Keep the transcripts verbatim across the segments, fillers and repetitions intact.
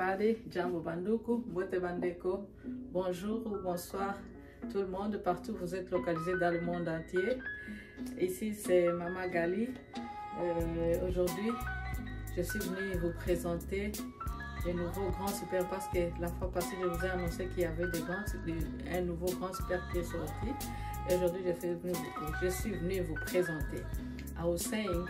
everybody, Jambo Banduku, Mbote Bandeko, bonjour ou bonsoir tout le monde, partout vous êtes localisés dans le monde entier. Ici c'est Mama Gali. Euh, Aujourd'hui, je suis venue vous présenter les nouveaux grands super parce que la fois passée je vous ai annoncé qu'il y avait des grands, un nouveau grand super qui est sorti. Et aujourd'hui je suis venue, je suis venue vous présenter. I was saying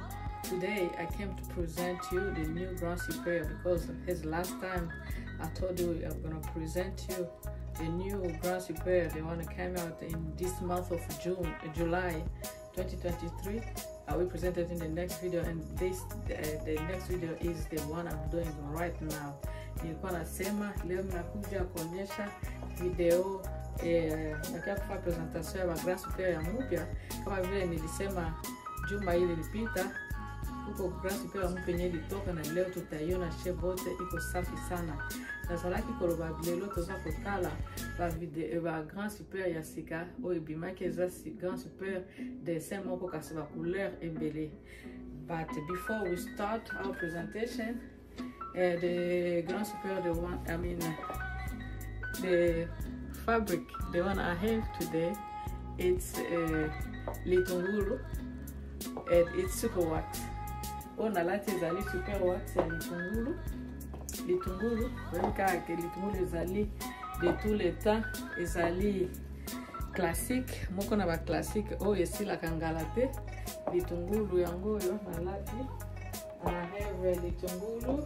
today I came to present you the new Grand Superior because his last time I told you I'm gonna present you the new Grand Superior, the one that came out in this month of June, July twenty twenty-three. I will present it in the next video, and this uh, the next video is the one I'm doing right now. Nilikuwa nasema leo nakuja kuonyesha video eh, nakia kufanya presentation ya Grand Superior ya mpya kama vile nilisema juma hili lilipita. Huko Grand Superior mpya yenye ilitoka na leo tutaiona shebote iko safi sana. Na salaki koloba lelo toza kotala ba video ba Grand Superior ya sika o ebimaki za si Grand Superior dessin moko kasi ba couleur ebele. But before we start our presentation, uh, the Grand Superior, the one I mean uh, the fabric, the one I have today, it's uh, Litungulu and it's super wax. On a lati ezali super wax ya Litungulu. Litungulu, même car que Litungulu ezali de tous les temps, ezali classique. Moko na ba classique o esi la kangalate. Litungulu yango yo na lati. I have Litungulu.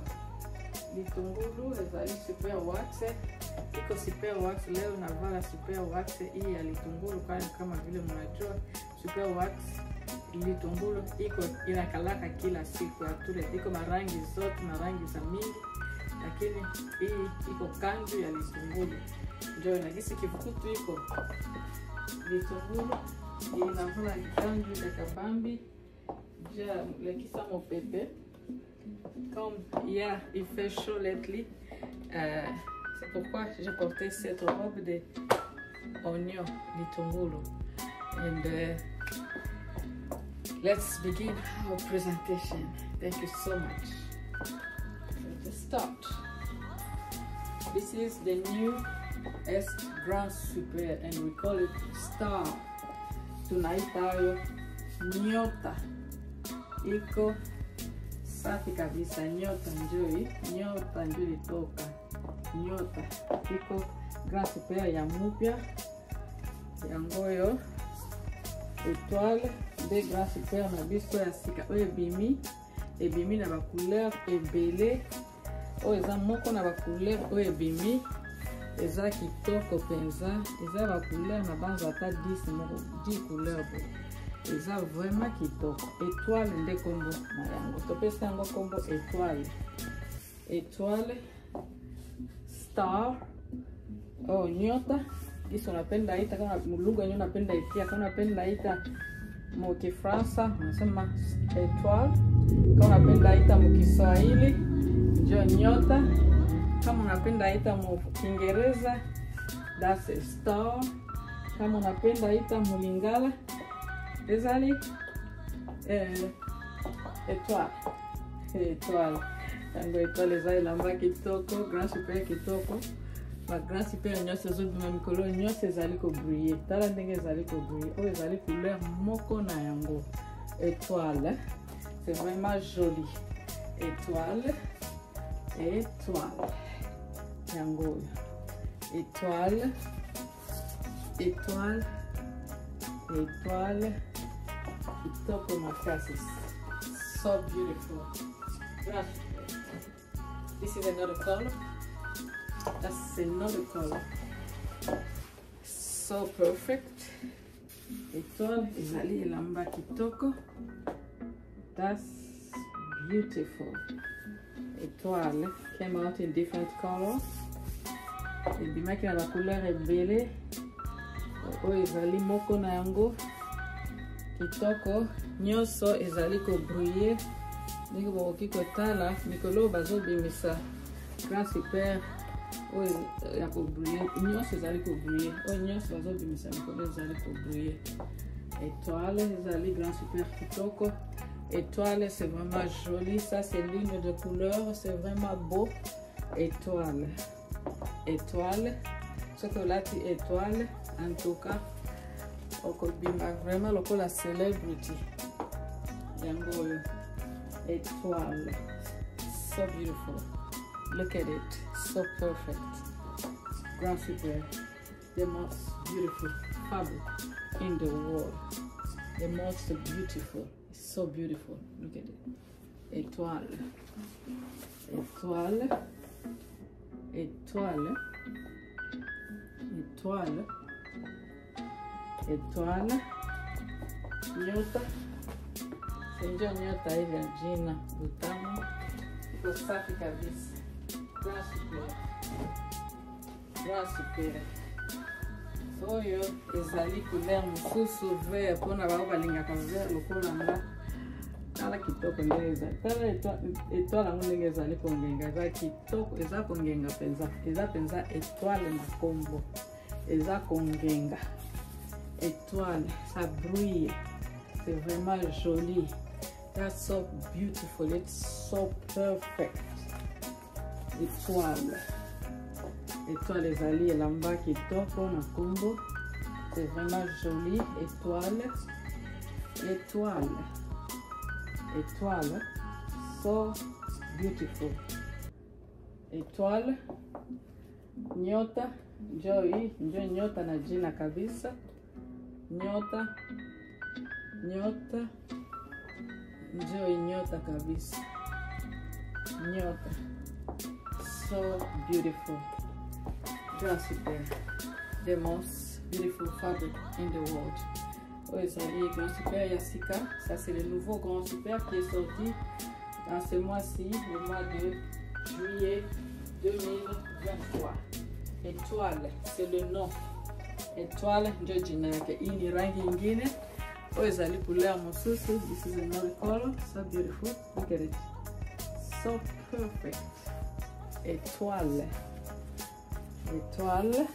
Litungulu ezali super wax. Iko super wax leo na vala super wax hii ya Litungulu kwani kama vile mnajua super wax Litungulu iko inakalaka kila siku atule, iko marangi zote, marangi za mingi, lakini hii iko kanju ya Litungulu. Ndio inagisi kifukutu iko Litungulu inavula kanju ya kabambi ja lekisa mo pepe comme hier il fait chaud lately. Euh, c'est pourquoi j'ai porté cette robe de oignon Litungulu. And uh, let's begin our presentation. Thank you so much. Let's start. This is the new S Grand Superior and we call it Star. Tunaitayo Nyota. Iko safi kabisa, nyota njoi, nyota njoi toka. Nyota. Iko Grand Superior ya mupya. Yangoyo étoile de Grand Superior na biso ya sika oyo ebimi ebimi na ba couleur ebele oyo eza moko na ba couleur oyo ebimi eza kitoko penza, eza ba couleur na banza ata dix moko dix couleur bo eza vraiment kitoko. Étoile nde kombo na yango, topesa yango kombo étoile. Étoile Star oh nyota Isso unapenda ita kama lugha yenyewe unapenda itia, kama unapenda ita mu Kifaransa unasema étoile, kama unapenda ita mu Kiswahili ndio nyota, kama unapenda ita mu Kiingereza that's a star, kama unapenda ita mu Lingala ezali eh étoile. Étoile tango étoile ezali lamba kitoko, Grand Superior kitoko. Ma Grand Superior nyose zobima mikolo nyose ezali ko briller. Tala ndenge ezali ko briller. O ezali couleur moko na yango. Étoile. C'est vraiment joli. Étoile. Étoile. Yango. Étoile. Étoile. Étoile. Kitoko makasi. So beautiful. Grand Superior. This is another color. That's another color. So perfect. Étoile ezali lamba kitoko. That's beautiful. Étoile came out in different colors. Ebimaki na ba couleur ebele. Oyo ezali moko na yango kitoko. Nyonso ezali ko briller. Ndenge bokoki kotala mikolo bazobimisa Grand Superior oyo ya ko briller, nyonso ezali ko briller, oyo nyonso bazobimisa mikolo ezali ko briller. Étoile ezali Grand Superior kitoko. Étoile c'est vraiment joli, ça c'est ligne de couleur, c'est vraiment beau. étoile, étoile. Ce que là, tu étoile, en tout cas, vraiment le la celebrity. Yango, étoile. So beautiful. Look at it. So perfect. Grand Super. The most beautiful fabric in the world. The most beautiful. It's so beautiful. Look at it. Étoile. Étoile. Étoile. Étoile. Étoile. Nyota. Ndio nyota ile ya jina Butamu. Iko safi kabisa. Grand Super. Grand Super. Oyo ezali couleur mususu vert pona ba balingaka vert lokola nga. Tala kitoko ndeza. Tala étoile yango ndenge ezali kongenga. Eza kitoko, eza kongenga penza. Eza penza étoile na kombo. Eza kongenga. Étoile, ça brille. C'est vraiment joli. That's so beautiful. It's so perfect. Étoile. Étoile ezali elamba kitoko na kombo. C'est vraiment joli. Étoile. Étoile. Étoile. So beautiful. Étoile. Nyota. Joy. Njo nyota na jina kabisa. Nyota. Nyota. Joy nyota kabisa. Nyota. So beautiful. Grand Super. The most beautiful fabric in the world. Oui, Grand Super Yassika. Ça, c'est le nouveau Grand Super qui est sorti dans ce mois-ci, le mois de juillet deux mille vingt-trois. Étoile, c'est le nom. Étoile, ndio jina yake. Hii ni rangi ingine. Oh, ezali couleur mususu. This is another color. So beautiful. Look at it. So perfect. Étoile. Étoile.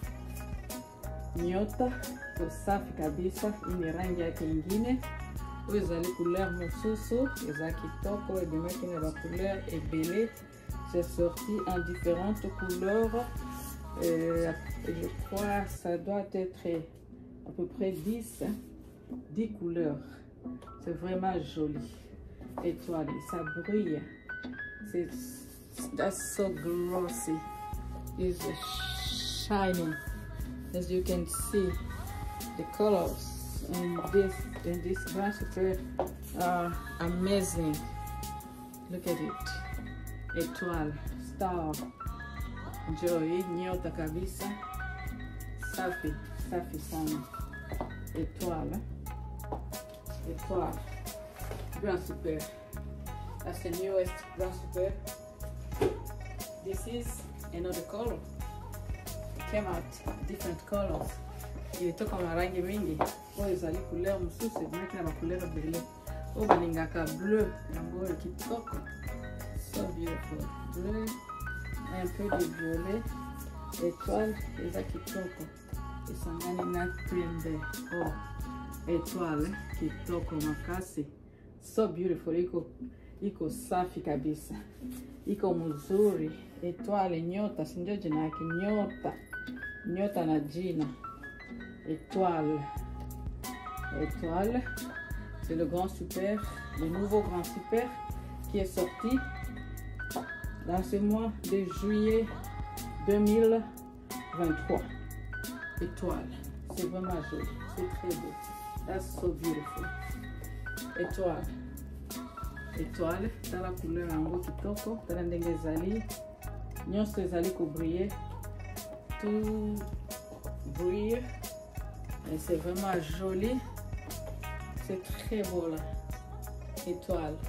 Nyota. Safi kabisa. Hii ni rangi yake ingine. Oh, ezali couleur mususu. Eza kitoko. Ebimaki na ba couleur ebele. C'est sorti en différentes couleurs. Euh, je crois que ça doit être à peu près dix, dix couleurs. C'est vraiment joli. Étoile, ça brille. C'est that's so glossy. It's shining. As you can see, the colors in this in this Grand Super are amazing. Look at it. Étoile, star. Joy, nyota kabisa. Safi, safi sana. Étoile. Étoile. Grand Super. That's the newest Grand Super. This is another color. It came out different colors. Ilitoka marangi mingi. Oh, ezali couleur mususu, ezali na couleur bele. Oh, balingaka bleu, yango kitoko. So beautiful. Bleu. Un peu de violet, étoile, eza kitoko. Esangani na pembe. Oh, étoile, kitoko makasi. So beautiful, iko iko safi kabisa. Iko mzuri. Étoile, nyota, sindio jina yake nyota. Nyota na jina. Étoile. Étoile. C'est le Grand Super, le nouveau Grand Super qui est sorti dans ce mois de juillet deux mille vingt-trois. Étoile. C'est vraiment joli. C'est très beau. That's so beautiful. Étoile. Étoile. Dans la couleur en kitoko. Dans la ndenge ezali. Nyonso ezali ko briller. Tout brille. Et c'est vraiment joli. C'est très beau là. Étoile.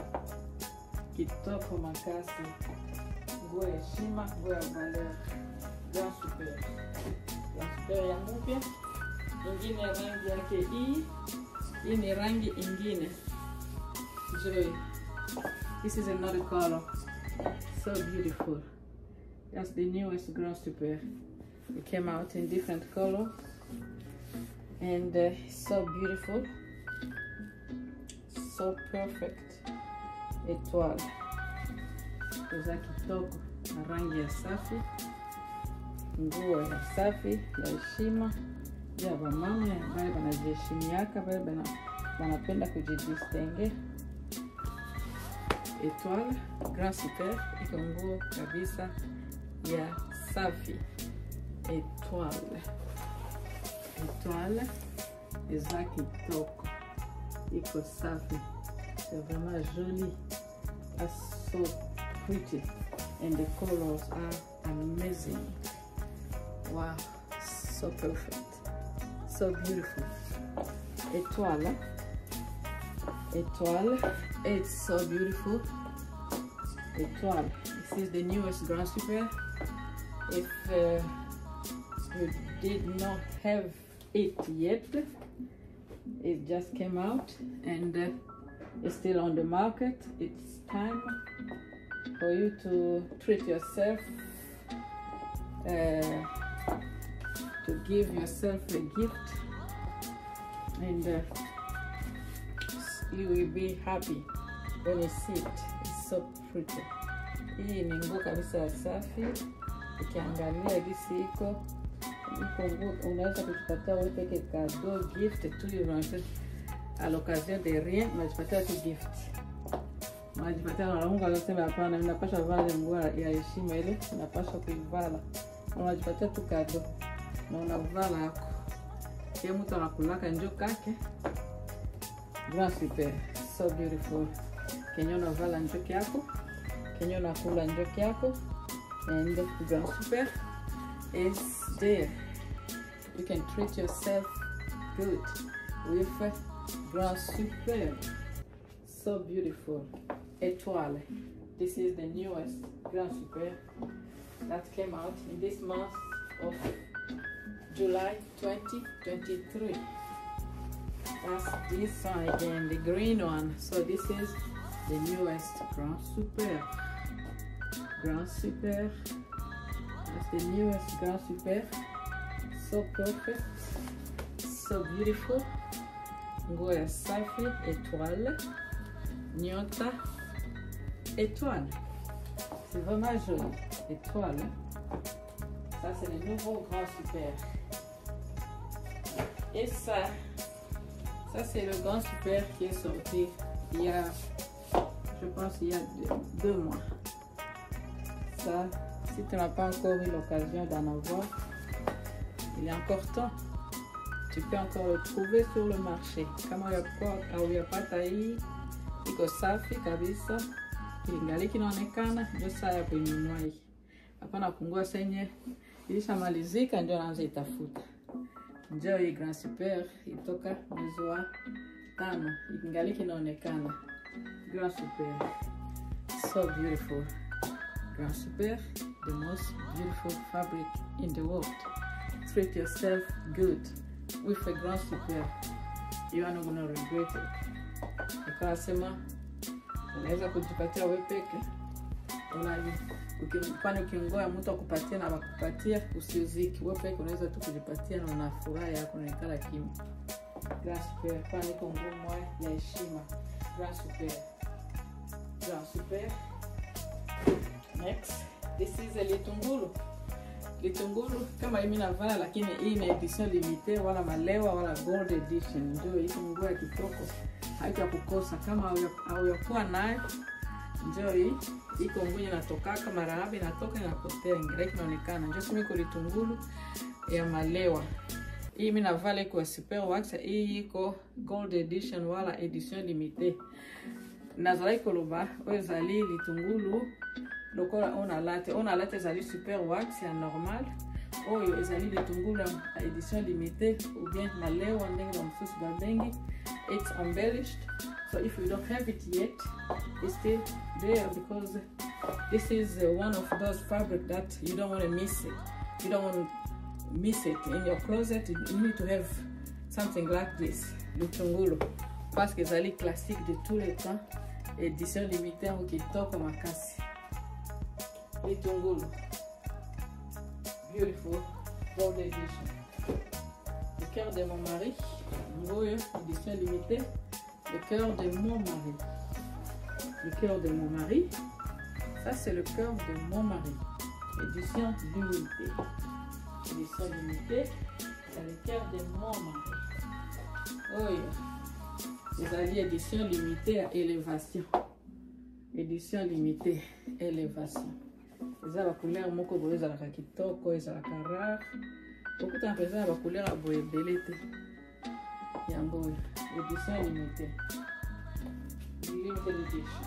Kitoko makasi. Go ya shima, go ya valeur. Grand Super. Grand Super ya mpya. Ingine rangi yake hii. Hii ni rangi ingine. Joy. This is another color. So beautiful. That's the newest Grand Super. It came out in different colors. And uh, so beautiful. So perfect. Étoile. Eza kitoko. rangi ya safi, nguo ya safi ya heshima ya wamama ambaye wanajiheshimiaka, ambaye wanapenda kujidistingue. Etoile Grand Super iko nguo kabisa ya safi. Etoile Etoile eza kitoko, iko safi, c'est vraiment joli. That's so pretty and the colors are amazing. Wow, so perfect, so beautiful. Etoile Etoile, it's so beautiful. Etoile, this is the newest Grand Super. If uh, you did not have it yet, it just came out and uh, it's still on the market. It's time for you to treat yourself, uh, to give yourself a gift, and uh, you will be happy when you see it. It's so pretty. Hii ni nguo kabisa ya safi. Ukiangalia gisi iko iko nguo, unaweza kujipatia wewe peke cadeau, gift tu yote à l'occasion de rien, unajipatia tu gift. Unajipatia na Mungu anasema hapana, ninapaswa vaa nguo ya heshima ile, ninapaswa kuivala. Unajipatia tu cadeau na unavala yako. Kile mtu anakulaka njoo kake. Grand Super, so beautiful. Kenyo unavala njoo yako, kenyo unakula njoo yako, and the Grand Super is there. You can treat yourself good with Grand Super. So beautiful. Etoile. This is the newest Grand Super that came out in this month of July twenty twenty-three. That's this one again, the green one. So this is the newest Grand Super. Grand Super. That's the newest Grand Super. So perfect, so beautiful. Nguo ya safi, Etoile, nyota, Etoile. C'est vraiment joli, Etoile. Ça c'est le nouveau Grand Super. Et ça, ça c'est le Grand Super qui est sorti il y a, je pense il y a deux, deux mois. Ça, si tu n'as pas encore eu l'occasion d'en avoir, il est encore temps. Tu peux encore le trouver sur le marché. Kama uyapata hii iko safi kabisa, ingali kinaonekana, ndio saa ya kuinunua hii. Hapana kungua senye ilishamalizika ndio naanza itafuta. Ndio hii Grand Super itoka mwezi wa tano, ingali kinaonekana. Grand Super, so beautiful. Grand Super, the most beautiful fabric in the world. Treat yourself good with a Grand Super. You are not going to regret it. Nikasema unaweza kujipatia wewe peke. Unaji ukifanya ukingoa mtu akupatie na bakupatia, usiuziki. Wewe peke unaweza tu kujipatia na unafurahi yako na ikala kimya. Grand Super, kwa niko nguo ya heshima. Grand Super. Grand Super. Next, this is a litungulu. Litungulu kama mimi navala, lakini hii ni edition limitée, wala malewa wala gold edition. Ndio hii nguo ya kitoko, haita kukosa. Kama hauyakuwa nayo, ndio hii iko nguo inatoka kama rahabi, inatoka inapotea, ingereki inaonekana. Ndio simi ko litungulu ya malewa. Hii mimi navala iko Super Wax, hii iko gold edition wala edition limitée. Nazala ko loba ozali litungulu lokola ona late ona late ezali Super Wax ya normal, oyo ezali litungulu ya edition limitée ou bien malewa ndenge na msusu babengi. It's embellished, so if you don't have it yet, it's still there, because this is uh, one of those fabric that you don't want to miss it. You don't want to miss it in your closet. You need to have something like this, litungulu, parce que ezali classique de tous les temps, édition limitée au kitoko makasi. Litungulu, beautiful gold edition. Le cœur de mon mari, édition limitée. Le cœur de mon mari. Le cœur de mon mari. Ça, c'est le cœur de mon mari. Édition limitée. Édition limitée, c'est le cœur de mon mari. Oh yeah. Vous avez édition limitée à élévation. Édition limitée, élévation. Eza ba couleur moko boye za la kitoko, eza la rare. Beaucoup de personnes ba couleur boye belete. Yango édition limitée. Limited edition.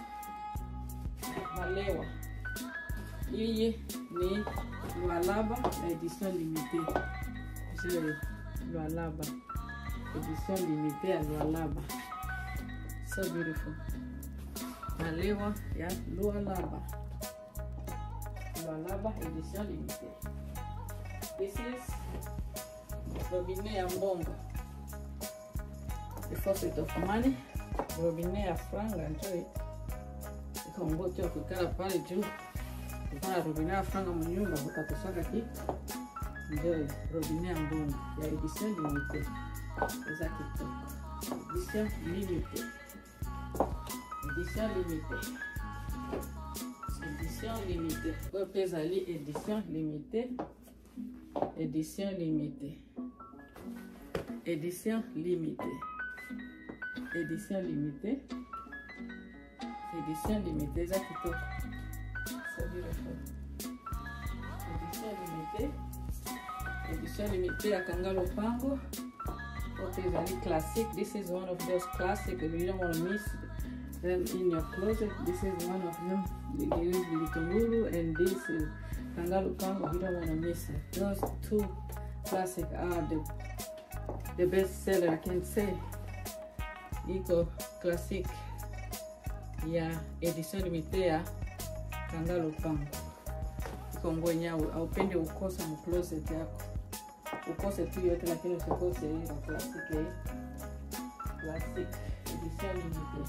Malewa. Iye ni Lualaba, édition limitée. Je Lualaba. Édition limitée à Lualaba. So beautiful. Malewa ya Lualaba. Lualaba, édition limitée. This is robinet ya mbongo. The faucet of money. Robinet ya franga, enjoy it. Iko mbote kukala pale juu. Kuna robinet ya franga mnyumba utakosaka kitu. Enjoy robinet ya mbongo ya edition limitée. Eza kitoko. Edition limitée. Edition limitée. Édition limitée. Ouais, pesali édition limitée. Édition limitée. Édition limitée. Édition limitée. Édition limitée. Ça qui top. Ça dit le fond. Édition limitée. Édition limitée à Kangalo Pango. Pesali classic. This is one of those classic. You don't want to miss them in your closet. This is one of them. There is Litungulu and this is Kangalo Pango. You don't want to miss it. Those two classic are the the best seller, I can say. Iko classic ya edition limitée ya Kangalo Pango. Iko nguo nyao haupende ukosa mu closet yako. Ukose tu yote lakini usikose hii classic hii. Classic edition limitée.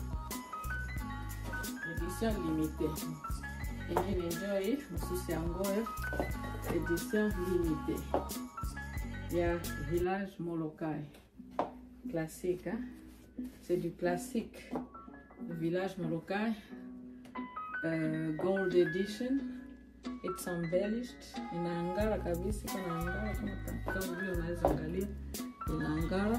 Edition limitée. Et enjoy mususi angoyo edition limitée. Ya Village Molokai. Classique, hein? C'est du classique. Village Molokai. Uh, gold edition. It's embellished. Inaangara kabisa, kana angara kama kama vile unaweza angalia. Inaangara.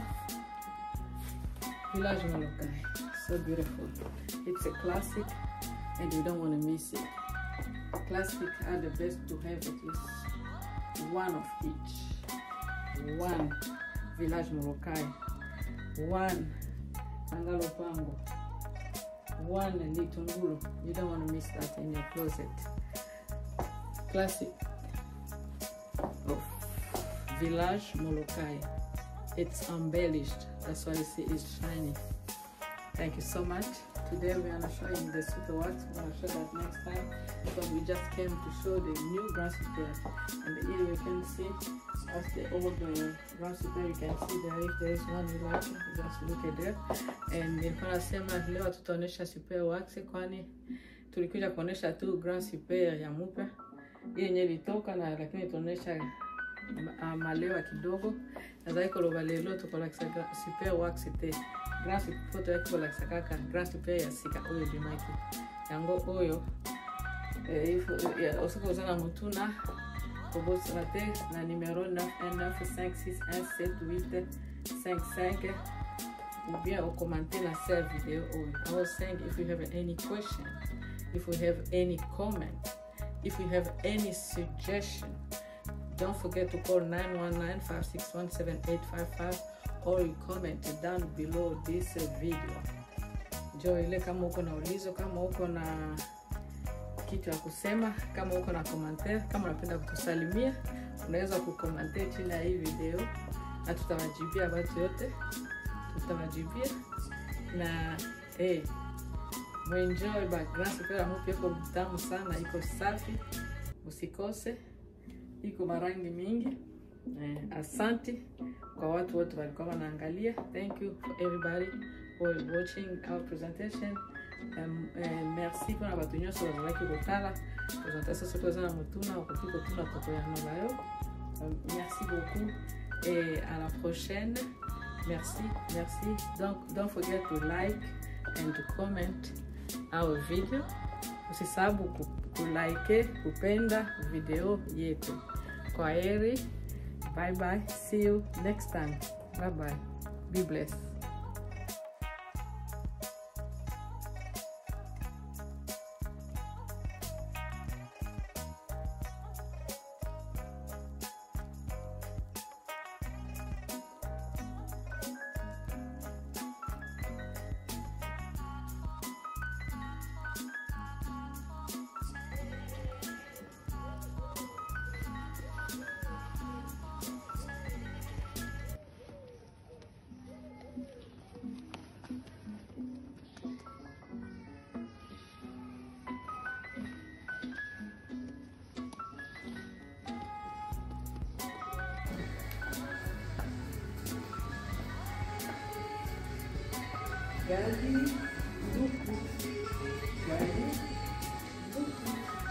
Village Molokai. So beautiful. It's a classic and you don't want to miss it. Classic are the best to have at least one of each. One Village Molokai. One Kangalo Pango. One Litungulu. You don't want to miss that in your closet. Classic of Village Molokai. It's embellished. That's why you see it's shiny. Thank you so much. Today we're gonna show you the super wax. We're gonna show that next time because we just came to show the new Grand Super. And here you can see as the old uh, Grand Super. You can see there if there is one you like, just look at there. And nilikuwa nasema leo tutaonesha super wax kwani tulikuja kuonesha tu Grand Super ya mpya. Hii yenyewe ilitoka na lakini tuonesha malewa kidogo. Na zaiko loba lelo tuko like super wax te. Grand Super photo yako like sakaka Grand Super ya sika oyo bimaki. Yango oyo eh ifo ya osoko uzana mutuna kobosa na te na numéro neuf un neuf cinq six un sept huit cinq cinq ou bien au commenter la cette vidéo. I was saying if you have any question, if you have any comment, if you have any suggestion, don't forget to call nine one nine, five six one, seven eight five five or you comment down below this video. Jo ile kama uko na ulizo, kama uko na kitu ya kusema, kama uko na commentaire, kama unapenda kutusalimia, unaweza kucommente chini ya hii video na tutawajibia watu yote. Tutawajibia na eh enjoy ba Grand Super mpya iko tamu sana, iko safi, usikose, iko marangi mingi. Eh, asante kwa watu wote walikuwa wanaangalia. Thank you for everybody for watching our presentation. Um, eh, merci pour la nyoso wazalaki kutala presentation soto za mutuna wakupiko tuna toko ya nolayo. Um, merci beaucoup et à la prochaine. Merci, merci. Donc, don't forget to like and to comment our video. Usisahau ku, ku like, kupenda video yetu. Kwa heri. Bye bye. See you next time. Bye bye. Be blessed. Gali, Luku, Gali, Luku.